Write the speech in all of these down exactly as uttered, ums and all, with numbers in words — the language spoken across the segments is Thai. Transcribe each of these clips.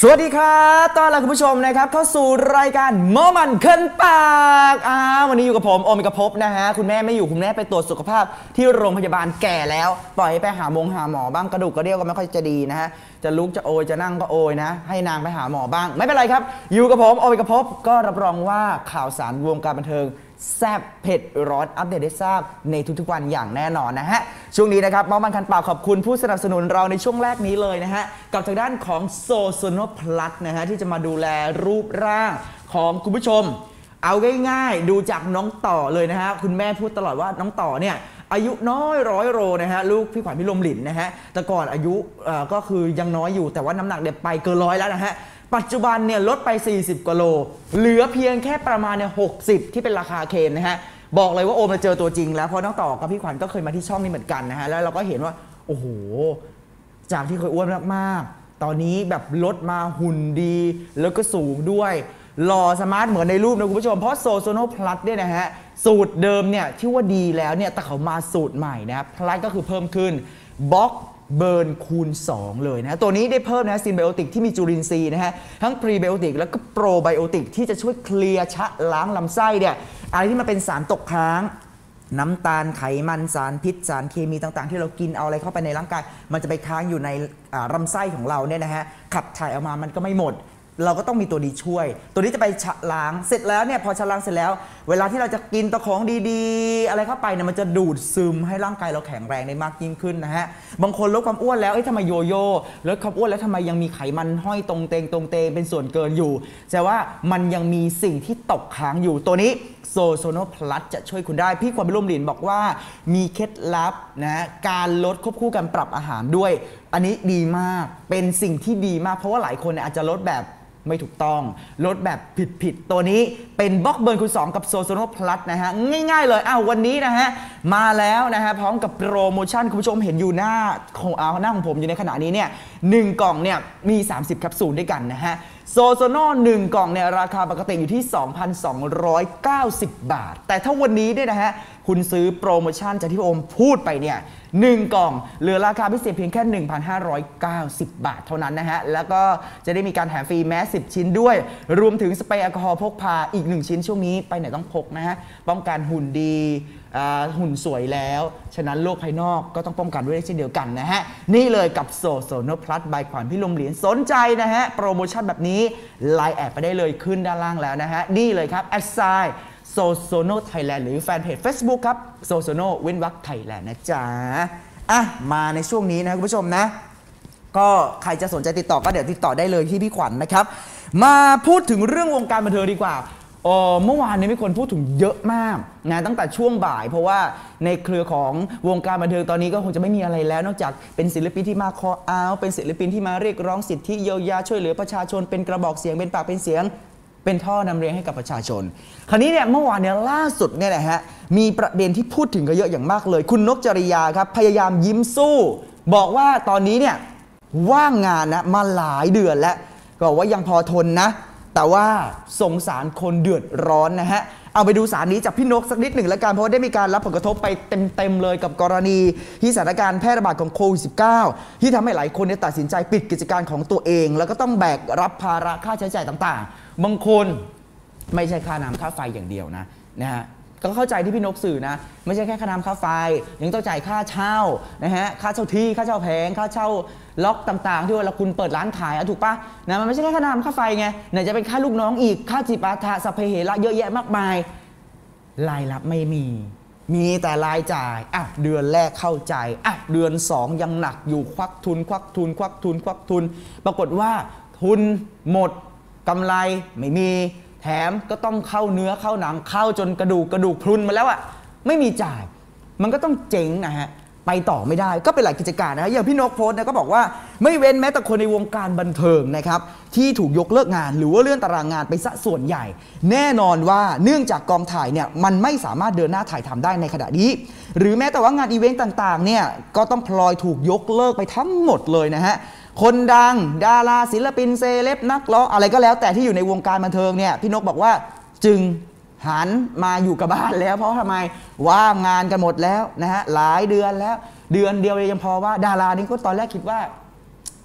สวัสดีครับต้อนรับคุณผู้ชมนะครับเข้าสู่รายการหมอมันขึ้นปากอ่าวันนี้อยู่กับผมโอมิกภพนะฮะคุณแม่ไม่อยู่คุณแม่ไปตรวจสุขภาพที่โรงพยาบาลแก่แล้วปล่อยไปหาหมงหาหมอบ้างกระดูกกระเดี่ยวก็ไม่ค่อยจะดีนะฮะจะลุกจะโอยจะนั่งก็โอยนะให้นางไปหาหมอบ้างไม่เป็นไรครับอยู่กับผมโอมิกภพก็รับรองว่าข่าวสารวงการบันเทิงแซ่บเผ็ดร้อนอัปเดตได้ทราบในทุกๆวันอย่างแน่นอนนะฮะช่วงนี้นะครับมอมันคันปากขอบคุณผู้สนับสนุนเราในช่วงแรกนี้เลยนะฮะกับทางด้านของโซโซโนพลัสนะฮะที่จะมาดูแลรูปร่างของคุณผู้ชมเอาง่ายๆดูจากน้องต่อเลยนะฮะคุณแม่พูดตลอดว่าน้องต่อเนี่ยอายุน้อยร้อยโลนะฮะลูกพี่ขวัญพี่ลมหลินนะฮะแต่ก่อนอายุก็คือยังน้อยอยู่แต่ว่าน้ำหนักเดี๋ยวไปเกินร้อยแล้วนะฮะปัจจุบันเนี่ยลดไปสี่สิบกว่าโลเหลือเพียงแค่ประมาณเนี่ยหกสิบที่เป็นราคาเคนนะฮะบอกเลยว่าโอมมาเจอตัวจริงแล้วเพราะน้องต่อกับพี่ขวัญก็เคยมาที่ช่องนี้เหมือนกันนะฮะแล้วเราก็เห็นว่าโอ้โหจากที่เคยอ้วนมากๆตอนนี้แบบลดมาหุ่นดีแล้วก็สูงด้วยหล่อสมาร์ทเหมือนในรูปนะคุณผู้ชมเพราะโซโซโนพลัสเนี่ยนะฮะสูตรเดิมเนี่ยที่ว่าดีแล้วเนี่ยแต่เขามาสูตรใหม่นะครับพลัสก็คือเพิ่มขึ้นบล็อกเบิร์นคูณสองเลยนะตัวนี้ได้เพิ่มนะซินไบโอติกที่มีจุลินทรีย์นะฮะทั้งพรีไบโอติกแล้วก็โปรไบโอติกที่จะช่วยเคลียร์ชะล้างลำไส้เนี่ยอะไรที่มันเป็นสารตกค้างน้ำตาลไขมันสารพิษสารเคมีต่างๆที่เรากินเอาอะไรเข้าไปในร่างกายมันจะไปค้างอยู่ในลำไส้ของเราเนี่ยนะฮะขับถ่ายออกมามันก็ไม่หมดเราก็ต้องมีตัวนี้ช่วยตัวนี้จะไปชะล้างเสร็จแล้วเนี่ยพอชะล้างเสร็จแล้วเวลาที่เราจะกินตะของดีๆอะไรเข้าไปเนี่ยมันจะดูดซึมให้ร่างกายเราแข็งแรงได้มากยิ่งขึ้นนะฮะบางคนลดความอ้วนแล้วเอ้ยทำไมโยโย่ลดความอ้วนแล้วทำไมยังมีไขมันห้อยตรงเตงตรงเตงเป็นส่วนเกินอยู่แต่ว่ามันยังมีสิ่งที่ตกค้างอยู่ตัวนี้โซโซโนพลัสจะช่วยคุณได้พี่ความเป็นลมหลินบอกว่ามีเคล็ดลับนะการลดควบคู่กันปรับอาหารด้วยอันนี้ดีมากเป็นสิ่งที่ดีมากเพราะว่าหลายคนเนี่ยอาจจะลดแบบไม่ถูกต้องลดแบบผิดๆตัวนี้เป็นบล็อกเบิร์นคูณสองกับโซโซโนพลัสนะฮะง่ายๆเลยอ้าววันนี้นะฮะมาแล้วนะฮะพร้อมกับโปรโมชั่นคุณผู้ชมเห็นอยู่หน้าของเอาหน้าของผมอยู่ในขณะนี้เนี่ยหนึ่งกล่องเนี่ยมีสามสิบแคปซูลด้วยกันนะฮะโซโซโนหนึ่งกล่องเนี่ยราคาปกติอยู่ที่ สองพันสองร้อยเก้าสิบ บาทแต่ถ้าวันนี้เนี่ยนะฮะคุณซื้อโปรโมชั่นจากที่ผมพูดไปเนี่ยหนึ่งกล่องเหลือราคาพิเศษเพียงแค่ หนึ่งพันห้าร้อยเก้าสิบ บาทเท่านั้นนะฮะแล้วก็จะได้มีการแถมฟรีแมสสิบชิ้นด้วยรวมถึงสเปรย์แอลกอฮอล์พกพาอีกหนึ่งชิ้นช่วงนี้ไปไหนต้องพกนะฮะป้องกันหุ่นดีหุ่นสวยแล้วฉะนั้นโรคภายนอกก็ต้องป้องกันด้วยเช่นเดียวกันนะฮะนี่เลยกับโซโซโนพลัสบายขวัญพี่ลมเหรียญสนใจนะฮะโปรโมชั่นแบบนี้ไลน์แอดไปได้เลยขึ้นด้านล่างแล้วนะฮะนี่เลยครับแอดไซน์โซโซโนไทยแลนด์หรือแฟนเพจ Facebook ครับโซโซโนเว้นวรรคไทยแลนด์นะจ๊ะอ่ะมาในช่วงนี้นะคุณผู้ชมนะก็ใครจะสนใจติดต่อก็เดี๋ยวติดต่อได้เลยที่พี่ขวัญ น, นะครับมาพูดถึงเรื่องวงการบันเทิงดีกว่าเออเมื่อวานนี้มีคนพูดถึงเยอะมากนะตั้งแต่ช่วงบ่ายเพราะว่าในเครือของวงการบันเทิงตอนนี้ก็คงจะไม่มีอะไรแล้วนอกจากเป็นศิลปินที่มาคอเอาเป็นศิลปินที่มาเรียกร้องสิทธิเยียวยาช่วยเหลือประชาชนเป็นกระบอกเสียงเป็นปากเป็นเสียงเป็นท่อนำเรียงให้กับประชาชนคราวนี้เนี่ยเมื่อวานเนี่ยล่าสุดเนี่ยนะฮะมีประเด็นที่พูดถึงกันเยอะอย่างมากเลยคุณนกจริยาครับพยายามยิ้มสู้บอกว่าตอนนี้เนี่ยว่างงานนะมาหลายเดือนแล้วก็ว่ายังพอทนนะแต่ว่าสงสารคนเดือดร้อนนะฮะเอาไปดูสารนี้จากพี่นกสักนิดหนึ่งแล้วกันเพราะได้มีการรับผลกระทบไปเต็มๆเลยกับกรณีที่สถานการณ์แพร่ระบาดของโควิด สิบเก้า ที่ทำให้หลายคนตัดสินใจปิดกิจการของตัวเองแล้วก็ต้องแบกรับภาระค่าใช้จ่ายต่างๆบางคนไม่ใช่ค่าน้ำค่าไฟอย่างเดียวนะนะฮะก็เข้าใจที่พี่นกสื่อนะไม่ใช่แค่ค่าน้ำค่าไฟยังต้องจ่ายค่าเช่านะฮะค่าเช่าที่ค่าเช่าแผงค่าเช่าล็อกต่างๆที่เวลาคุณเปิดร้านขายถูกปะนะมันไม่ใช่แค่ค่าน้ำค่าไฟไงไหนจะเป็นค่าลูกน้องอีกค่าจิปาถะสัพเพเหระเยอะแยะมากมายรายรับไม่มีมีแต่รายจ่ายอ่ะเดือนแรกเข้าใจอ่ะเดือนสองยังหนักอยู่ควักทุนควักทุนควักทุนควักทุนปรากฏว่าทุนหมดกำไรไม่มีแถมก็ต้องเข้าเนื้อเข้าหนังเข้าจนกระดูกกระดูกพรุนมาแล้วอะไม่มีจ่ายมันก็ต้องเจ๊งนะฮะไปต่อไม่ได้ก็เป็นหลายกิจการนะอย่างพี่นกโพสต์นะก็บอกว่าไม่เว้นแม้แต่คนในวงการบันเทิงนะครับที่ถูกยกเลิกงานหรือว่าเลื่อนตารางงานไปซะส่วนใหญ่แน่นอนว่าเนื่องจากกองถ่ายเนี่ยมันไม่สามารถเดินหน้าถ่ายทำได้ในขณะนี้หรือแม้แต่ว่างานอีเวนต์ต่างๆเนี่ยก็ต้องพลอยถูกยกเลิกไปทั้งหมดเลยนะฮะคนดังดาราศิลปินเซเลบนักร้องอะไรก็แล้วแต่ที่อยู่ในวงการบันเทิงเนี่ยพี่นกบอกว่าจึงหันมาอยู่กับบ้านแล้วเพราะทำไมว่างงานกันหมดแล้วนะฮะหลายเดือนแล้วเดือนเดียวยังพอว่าดารานี่ก็ตอนแรกคิดว่า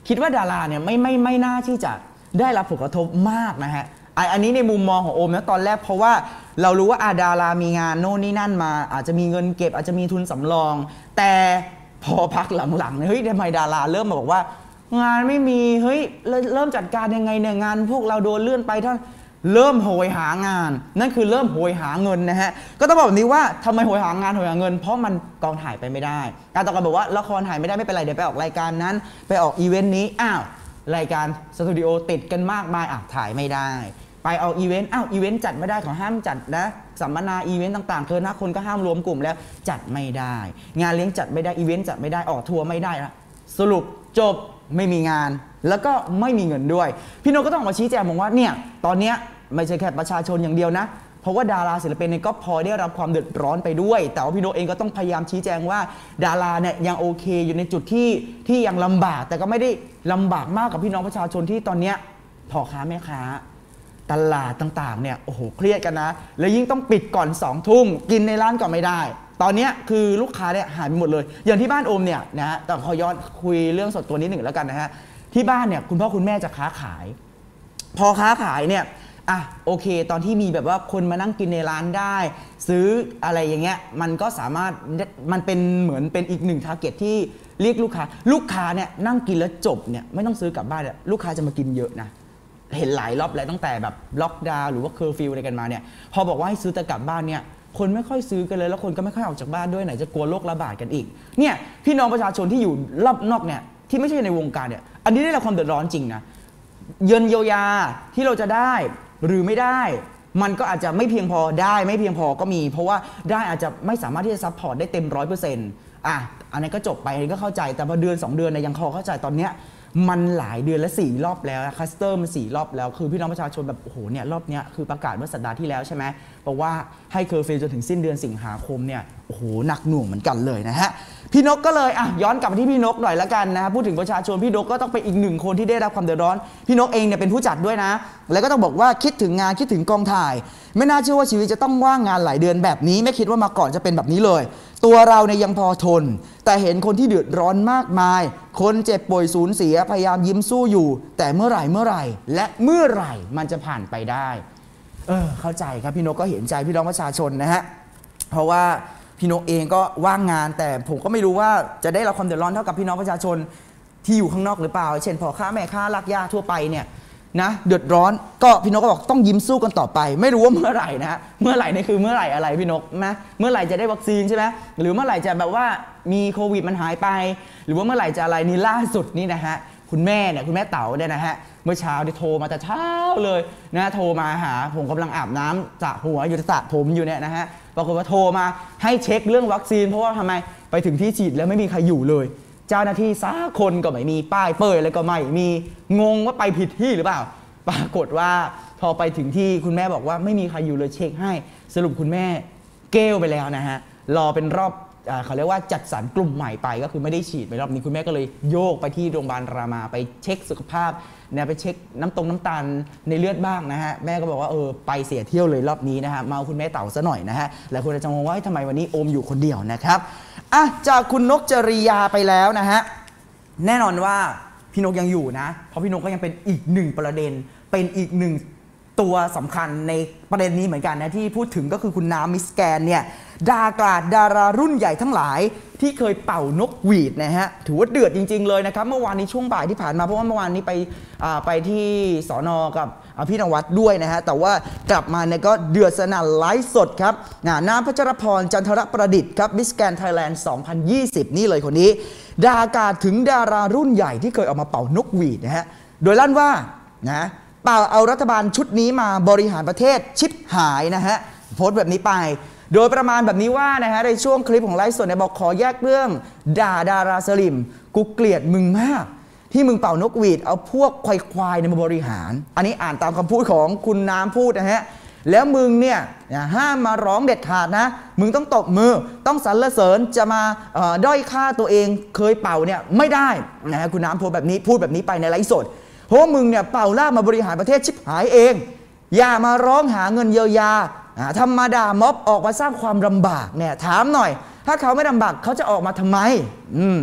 คิดว่าดาราเนี่ยไม่ไม่ไม่น่าที่จะได้รับผลกระทบมากนะฮะอันนี้ในมุมมองของโอมนะตอนแรกเพราะว่าเรารู้ว่าอาดารามีงานโน่นนี่นั่นมาอาจจะมีเงินเก็บอาจจะมีทุนสำรองแต่พอพักหลังๆเฮ้ยทำไมดาราเริ่มมาบอกว่างานไม่มีเฮ้ยเริ่มจัดการยังไงเนี่ยงานพวกเราโดนเลื่อนไปท่านเริ่มโหยหางานนั่นคือเริ่มโหยหาเงินนะฮะก็ต้องบอกแบบนี้ว่าทำไมโหยหางานโหยหาเงินเพราะมันกองถ่ายไปไม่ได้การต่อกันบอกว่าละครถ่ายไม่ได้ไม่เป็นไรเดี๋ยวไปออกรายการนั้นไปออกอีเวนต์นี้อ้าวรายการสตูดิโอติดกันมากมายอ่ะถ่ายไม่ได้ไปออกอีเวนต์อ้าวอีเวนต์จัดไม่ได้ของห้ามจัดนะสัมมนาอีเวนต์ต่างๆเกินห้าคนก็ห้ามรวมกลุ่มแล้วจัดไม่ได้งานเลี้ยงจัดไม่ได้อีเวนต์จัดไม่ได้ออกทัวร์ไม่ได้ละสรุปจบไม่มีงานแล้วก็ไม่มีเงินด้วยพี่โนก็ต้องออกมาชี้แจงบอกว่าเนี่ยตอนนี้ไม่ใช่แค่ประชาชนอย่างเดียวนะเพราะว่าดาราศิลปินเนี่ยก็พอได้รับความเดือดร้อนไปด้วยแต่ว่าพี่โนเองก็ต้องพยายามชี้แจงว่าดาราเนี่ยยังโอเคอยู่ในจุดที่ที่ยังลำบากแต่ก็ไม่ได้ลำบากมากกับพี่น้องประชาชนที่ตอนนี้พ่อค้าแม่ค้าตลาดต่างๆเนี่ยโอ้โหเครียดกันนะแล้วยิ่งต้องปิดก่อนสองทุ่มกินในร้านก็ไม่ได้ตอนนี้คือลูกค้าเนี่ยหายไปหมดเลยอย่างที่บ้านโอมเนี่ยนะฮะแต่ขอย้อนคุยเรื่องส่วนตัวนิดหนึ่งแล้วกันนะฮะที่บ้านเนี่ยคุณพ่อคุณแม่จะค้าขายพอค้าขายเนี่ยอ่ะโอเคตอนที่มีแบบว่าคนมานั่งกินในร้านได้ซื้ออะไรอย่างเงี้ยมันก็สามารถมันเป็นเหมือนเป็นอีกหนึ่งทาร์เก็ตที่เรียกลูกค้าลูกค้าเนี่ยนั่งกินแล้วจบเนี่ยไม่ต้องซื้อกลับบ้านเนี่ยลูกค้าจะมากินเยอะนะเห็นหลายรอบแล้วตั้งแต่แบบล็อกดาวน์หรือว่าเคอร์ฟิวอะไรกันมาเนี่ยพอบอกว่าให้ซื้อแต่กลับบ้านเนี่ยคนไม่ค่อยซื้อกันเลยแล้วคนก็ไม่ค่อยออกจากบ้านด้วยไหนจะกลัวโรคระบาดกันอีกเนี่ยพี่น้องประชาชนที่อยู่รอบนอกเนี่ยที่ไม่ใช่ในวงการเนี่ยอันนี้ได้รับความเดือดร้อนจริงนะเงินเยียวยาที่เราจะได้หรือไม่ได้มันก็อาจจะไม่เพียงพอได้ไม่เพียงพอก็มีเพราะว่าได้อาจจะไม่สามารถที่จะซัพพอร์ตได้เต็มร้อยเปอร์เซ็นต์อ่ะอันนี้ก็จบไปอันนี้ก็เข้าใจแต่พอเดือนสองเดือนเนี่ยยังพอเข้าใจตอนเนี้ยมันหลายเดือนและสี่รอบแล้วคัสเตอร์มันสี่รอบแล้วคือพี่น้องประชาชนแบบโอ้โหเนี่ยรอบเนี้ยคือประกาศเมื่อสัปดาห์ที่แล้วใช่ไหมบอกว่าให้เคอร์ฟิวจนถึงสิ้นเดือนสิงหาคมเนี่ยโอ้โหหนักหน่วงเหมือนกันเลยนะฮะพี่นกก็เลยอ่ะย้อนกลับมาที่พี่นกหน่อยละกันนะฮะพูดถึงประชาชนพี่นกก็ต้องเป็นอีกหนึ่งคนที่ได้รับความเดือดร้อนพี่นกเองเนี่ยเป็นผู้จัดด้วยนะแล้วก็ต้องบอกว่าคิดถึงงานคิดถึงกองถ่ายไม่น่าเชื่อว่าชีวิตจะต้องว่างงานหลายเดือนแบบนี้ไม่คิดว่ามาก่อนจะเป็นแบบนี้เลยตัวเราเนี่ยยังพอทนแต่เห็นคนที่เดือดร้อนมากมายคนเจ็บป่วยสูญเสียพยายามยิ้มสู้อยู่แต่เมื่อไหร่เมื่อไหร่และเมื่อไหร่มันจะผ่านไปได้เออเข้าใจครับพี่นกก็เห็นใจพี่น้องประชาชนนะฮะเพราะว่าพี่นกเองก็ว่างงานแต่ผมก็ไม่รู้ว่าจะได้รับความเดือดร้อนเท่ากับพี่น้องประชาชนที่อยู่ข้างนอกหรือเปล่าเช่นพ่อค้าแม่ค้าลักย่าทั่วไปเนี่ยนะเดือดร้อนก็พี่นกก็บอกต้องยิ้มสู้กันต่อไปไม่รู้ว่าเมื่อไหร่นะเมื่อไหร่นี่คือเมื่อไหร่อะไรพี่นกนะเมื่อไหร่จะได้วัคซีนใช่ไหมหรือเมื่อไหร่จะแบบว่ามีโควิดมันหายไปหรือว่าเมื่อไหร่จะอะไรนี่ล่าสุดนี่นะฮะคุณแม่เนี่ยคุณแม่เต๋าเนี่ยนะฮะเมื่อเช้าที่โทรมาแต่เช้าเลยนะโทรมาหาผมกำลังอาบน้ำสระหัวอยู่สระผมอยู่เนี่ยนะฮะปรากฏว่าโทรมาให้เช็คเรื่องวัคซีนเพราะว่าทำไมไปถึงที่ฉีดแล้วไม่มีใครอยู่เลยเจ้าหน้าที่สักคนก็ไม่มีป้ายเปิดอะไรก็ไม่มีงงว่าไปผิดที่หรือเปล่าปรากฏว่าพอไปถึงที่คุณแม่บอกว่าไม่มีใครอยู่เลยเช็คให้สรุปคุณแม่เกลไปแล้วนะฮะรอเป็นรอบเขาเรียกว่าจัดสรรกลุ่มใหม่ไปก็คือไม่ได้ฉีดไปรอบนี้คุณแม่ก็เลยโยกไปที่โรงพยาบาลรามาไปเช็คสุขภาพเนี่ยไปเช็คน้ำตรงน้ำตาลในเลือดบ้างนะฮะแม่ก็บอกว่าเออไปเสียเที่ยวเลยรอบนี้นะฮะมาเอาคุณแม่เต่าซะหน่อยนะฮะหลายคนจะงงว่าทำไมวันนี้โอมอยู่คนเดียวนะครับอ่ะจากคุณนกจริยาไปแล้วนะฮะแน่นอนว่าพี่นกยังอยู่นะเพราะพี่นกก็ยังเป็นอีกหนึ่งประเด็นเป็นอีกหนึ่งตัวสำคัญในประเด็นนี้เหมือนกันนะที่พูดถึงก็คือคุณน้ำมิสแกนเนี่ยดากราดดารารุ่นใหญ่ทั้งหลายที่เคยเป่านกหวีดนะฮะถือว่าเดือดจริงๆเลยนะครับเมื่อวานนี้ช่วงบ่ายที่ผ่านมาเพราะว่าเมื่อวานนี้ไปไปที่สน.กับพี่นวัดด้วยนะฮะแต่ว่ากลับมาเนี่ยก็เดือดสนั่นไลฟ์สดครับน้ำพัชรพรจันทรประดิษฐ์ครับมิสแกนไทยแลนด์สองพันยี่สิบนี่เลยคนนี้ดากราดถึงดารารุ่นใหญ่ที่เคยออกมาเป่านกหวีดนะฮะโดยลั่นว่านะเป่าเอารัฐบาลชุดนี้มาบริหารประเทศชิบหายนะฮะโพสต์แบบนี้ไปโดยประมาณแบบนี้ว่านะฮะในช่วงคลิปของไลฟ์สดเนี่ยบอกขอแยกเรื่องด่าดาราสลิมกูเกลียดมึงมากที่มึงเป่านกหวีดเอาพวกควายควายมาบริหารอันนี้อ่านตามคำพูดของคุณน้ำพูดนะฮะแล้วมึงเนี่ยห้ามมาร้องเด็ดขาดนะมึงต้องตบมือต้องสรรเสริญจะมาด้อยค่าตัวเองเคยเป่าเนี่ยไม่ได้นะฮะคุณน้ำพูดแบบนี้พูดแบบนี้ไปในไลฟ์สดเพราะมึงเนี่ยเป่าล่ามาบริหารประเทศชิบหายเองอย่ามาร้องหาเงินเยียวยาธรรมดาม็อบออกมาสร้างความลำบากเนี่ยถามหน่อยถ้าเขาไม่ลำบากเขาจะออกมาทำไมอืมเ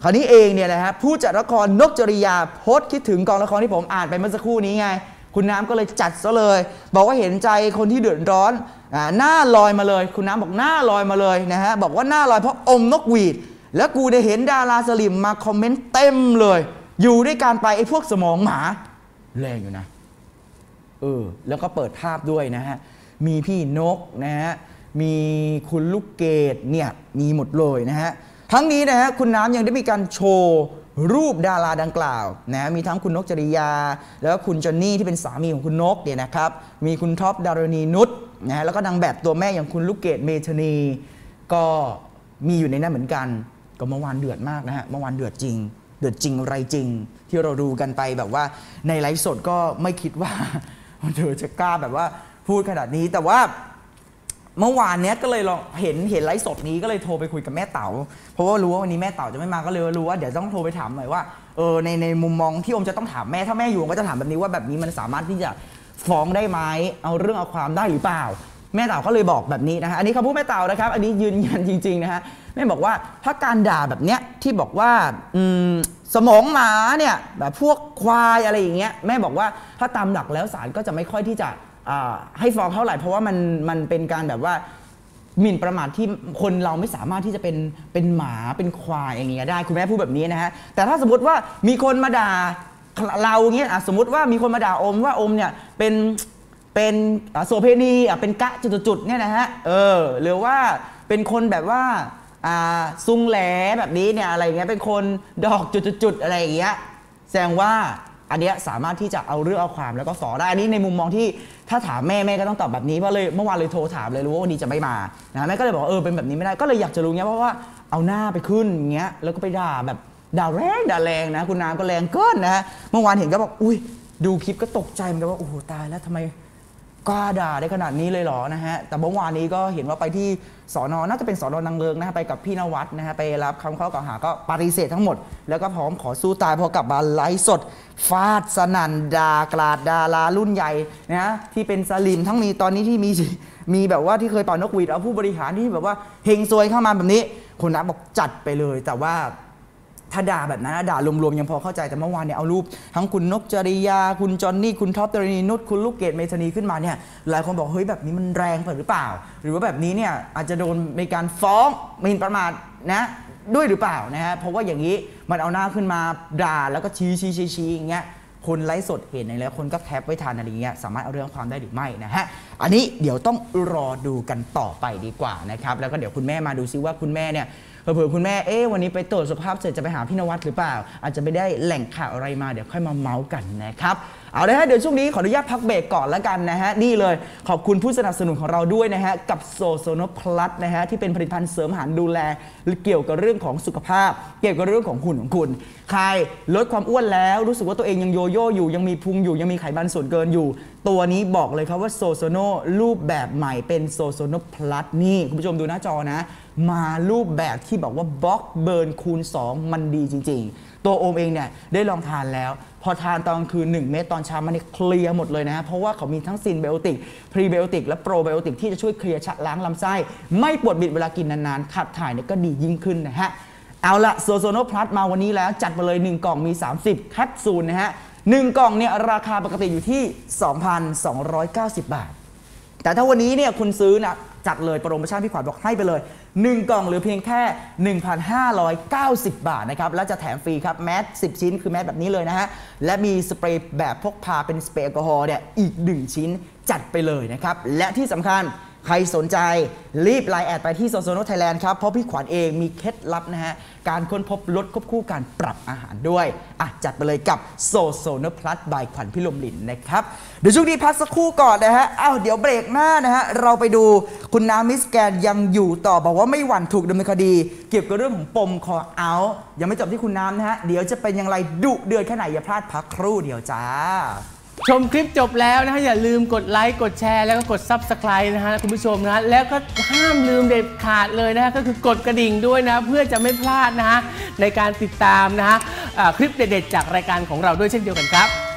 คราวนี้เองเนี่ยนะฮะผู้จัดละครนกจริยาโพสต์คิดถึงกองละครที่ผมอ่านไปเมื่อสักครู่นี้ไงคุณน้ำก็เลยจัดซะเลยบอกว่าเห็นใจคนที่เดือดร้อนอ่าหน้าลอยมาเลยคุณน้ำบอกหน้าลอยมาเลยนะฮะบอกว่าหน้าลอยเพราะอมนกหวีดแล้วกูได้เห็นดาราสลิมมาคอมเมนต์เต็มเลยอยู่ด้วยการไปไอ้พวกสมองหมาแรงอยู่นะเออแล้วก็เปิดภาพด้วยนะฮะมีพี่นกนะฮะมีคุณลูกเกดเนี่ยมีหมดเลยนะฮะทั้งนี้นะฮะคุณน้ำยังได้มีการโชว์รูปดาราดังกล่าวนะมีทั้งคุณนกจริยาแล้วก็คุณจอนนี่ที่เป็นสามีของคุณนกเนี่ยนะครับมีคุณท็อปดารณีนุชนะฮะแล้วก็นางแบบตัวแม่อย่างคุณลูกเกดเมธานีก็มีอยู่ในนั้นเหมือนกันก็เมื่อวานเดือดมากนะฮะเมื่อวานเดือดจริงเดือดจริงไรจริงที่เราดูกันไปแบบว่าในไลฟ์สดก็ไม่คิดว่าเธอจะกล้าแบบว่าพูดขนาดนี้แต่ว่าเมื่อวานเนี้ยก็เลยลองเห็นเห็นไลฟ์สดนี้ก็เลยโทรไปคุยกับแม่เต๋าเพราะว่ารู้ว่าวันนี้แม่เต๋าจะไม่มาก็เลยรู้ว่าเดี๋ยวต้องโทรไปถามหน่อยว่าเออในในมุมมองที่อมจะต้องถามแม่ถ้าแม่อยู่ก็จะถามแบบนี้ว่าแบบนี้มันสามารถที่จะฟ้องได้ไหมเอาเรื่องเอาความได้หรือเปล่าแม่เต๋าก็เลยบอกแบบนี้นะฮะอันนี้คำพูดแม่เต๋านะครับอันนี้ยืนยันจริงๆนะฮะแม่บอกว่าถ้าการด่าแบบเนี้ยที่บอกว่าอืมสมองหมาเนี่ยแบบพวกควายอะไรอย่างเงี้ยแม่บอกว่าถ้าตามหลักแล้วศาลก็จะไม่ค่อยที่จะให้ฟ้องเท่าไหร่เพราะว่ามันมันเป็นการแบบว่าหมิ่นประมาทที่คนเราไม่สามารถที่จะเป็นเป็นหมาเป็นควายอย่างเงี้ยได้คุณแม่พูดแบบนี้นะฮะแต่ถ้าสมมติว่ามีคนมาด่าเราเงี้ยสมมติว่ามีคนมาด่าอมว่าอมเนี่ยเป็นเป็นโสเภณีเป็นกะจุดๆเนี่ยนะฮะเออหรือว่าเป็นคนแบบว่าซุงแหลแบบนี้เนี่ยอะไรเงี้ยเป็นคนดอกจุดๆอะไรอย่างเงี้ยแสดงว่าอันเนี้ยสามารถที่จะเอาเรื่องเอาความแล้วก็ฟ้องได้อันนี้ในมุมมองที่ถ้าถามแม่แม่ก็ต้องตอบแบบนี้เพราะเลยเมื่อวานเลยโทรถามเลยรู้ว่าวันนี้จะไม่มานะแม่ก็เลยบอกเออเป็นแบบนี้ไม่ได้ก็เลยอยากจะรู้เงี้ยเพราะว่าเอาหน้าไปขึ้นอย่างเงี้ยแล้วก็ไปด่าแบบด่าแรงด่าแรงนะคุณน้ำก็แรงเกินนะเมื่อวานเห็นก็บอกอุ้ยดูคลิปก็ตกใจเหมือนกันว่าโอ้โหตายแล้วทำไมกล้าด่าได้ขนาดนี้เลยเหรอนะฮะแต่เมื่อวานนี้ก็เห็นว่าไปที่สอนอน่าจะเป็นสอนอนางเลิงนะฮะไปกับพี่นวัดนะฮะไปรับคำข้อกล่าวหาก็ปฏิเสธทั้งหมดแล้วก็พร้อมขอสู้ตายพอกลับมาไลฟ์สดฟาดสนั่นด่ากราดดารารุ่นใหญ่นะฮะที่เป็นสลิมทั้งมีตอนนี้ที่มีมีแบบว่าที่เคยเป่านกหวีดเอาผู้บริหารที่แบบว่าเฮงซวยเข้ามาแบบนี้คุณน้ำบอกจัดไปเลยแต่ว่าถ้าด่าแบบนั้นด่ารวมๆยังพอเข้าใจแต่เมื่อวานเนี่ยเอารูปทั้งคุณนกจริยาคุณจอนนี่คุณท็อปดารณีนุชคุณลูกเกดเมธานีขึ้นมาเนี่ยหลายคนบอกเฮ้ยแบบนี้มันแรงไปหรือเปล่าหรือว่าแบบนี้เนี่ยอาจจะโดนมีการฟ้องหมิ่นประมาทนะด้วยหรือเปล่านะฮะเพราะว่าอย่างนี้มันเอาหน้าขึ้นมาด่าแล้วก็ชี้ชี้ชี้ชี้อย่างเงี้ยคนไลฟ์สดเห็นแล้วคนก็แคปไว้ทันอะไรเงี้ยสามารถเอาเรื่องความได้หรือไม่นะฮะอันนี้เดี๋ยวต้องรอดูกันต่อไปดีกว่านะครับแล้วก็เดี๋ยวคุณแม่มาดูซิว่าคุณแม่เนี่ยเผื่อคุณแม่เอ๊ะวันนี้ไปตรวจสุขภาพเสร็จจะไปหาพี่นวัดหรือเปล่าอาจจะไม่ได้แหล่งข่าวอะไรมาเดี๋ยวค่อยมาเมาส์กันนะครับเอาละฮะเดี๋ยวช่วงนี้ขออนุญาตพักเบรกก่อนแล้วกันนะฮะนี่เลยขอบคุณผู้สนับสนุนของเราด้วยนะฮะกับโซโซโนพลัสนะฮะที่เป็นผลิตภัณฑ์เสริมอาหารดูแลเกี่ยวกับเรื่องของสุขภาพเกี่ยวกับเรื่องของหุ่นของคุณใครลดความอ้วนแล้วรู้สึกว่าตัวเองยังโยโย่อยู่ยังมีพุงอยู่ยังมีไขมันส่วนเกินอยู่ตัวนี้บอกเลยครับว่าโซโซโนรูปแบบใหม่เป็นโซโซโนพลัสนี่คุณผู้ชมดูหน้าจอนะมารูปแบบที่บอกว่าบล็อกเบิร์นคูณสองมันดีจริงๆตัวโอมเองเนี่ยได้ลองทานแล้วพอทานตอนคืนหนึ่งเม็ดตอนเช้ามันเนี่ยเคลียร์หมดเลยนะเพราะว่าเขามีทั้งซินไบโอติกพรีไบโอติกและโปรไบโอติกที่จะช่วยเคลียร์ชะล้างลำไส้ไม่ปวดบิดเวลากินนานๆขับถ่ายเนี่ยก็ดียิ่งขึ้นนะฮะเอาละโซโซโนพลัสมาวันนี้แล้วจัดมาเลยหนึ่งกล่องมีสามสิบแคปซูลนะฮะหนึ่งกล่องเนี่ยราคาปกติอยู่ที่ สองพันสองร้อยเก้าสิบ บาทแต่ถ้าวันนี้เนี่ยคุณซื้อนะจัดเลยโปรโมชั่นพี่ขวัญบอกให้ไปเลยหนึ่งกล่องหรือเพียงแค่ หนึ่งพันห้าร้อยเก้าสิบ บาทนะครับแล้วจะแถมฟรีครับแมสสิบชิ้นคือแมสแบบนี้เลยนะฮะและมีสเปรย์แบบพกพาเป็นสเปรย์แอลกอฮอล์เนี่ยอีกหนึ่งชิ้นจัดไปเลยนะครับและที่สำคัญใครสนใจรีบไลน์แอดไปที่โซโซโนไทยแลนด์ครับเพราะพี่ขวัญเองมีเคล็ดลับนะฮะการค้นพบลดควบคู่การปรับอาหารด้วยอ่ะจัดไปเลยกับโซโซโนพลัสบายขวัญพิลมลินนะครับเดี๋ยวช่วงนี้พักสักครู่ก่อนนะฮะอ้าวเดี๋ยวเบรกหน้านะฮะเราไปดูคุณน้ำมิสแกนยังอยู่ต่อบอกว่าไม่หวั่นถูกดำเนินคดีเกี่ยวกับเรื่องของปมคอเอาท์ยังไม่จบที่คุณน้ำนะฮะเดี๋ยวจะเป็นอย่างไรดุเดือดแค่ไหนอย่าพลาดพักครู่เดียวจ้าชมคลิปจบแล้วนะฮะอย่าลืมกดไลค์กดแชร์แล้วก็กด ซับสไครบ์ นะฮะคุณผู้ชมนะแล้วก็ห้ามลืมเด็ดขาดเลยนะฮะก็คือกดกระดิ่งด้วยนะเพื่อจะไม่พลาดนะฮะในการติดตามนะฮะคลิปเด็ดๆจากรายการของเราด้วยเช่นเดียวกันครับ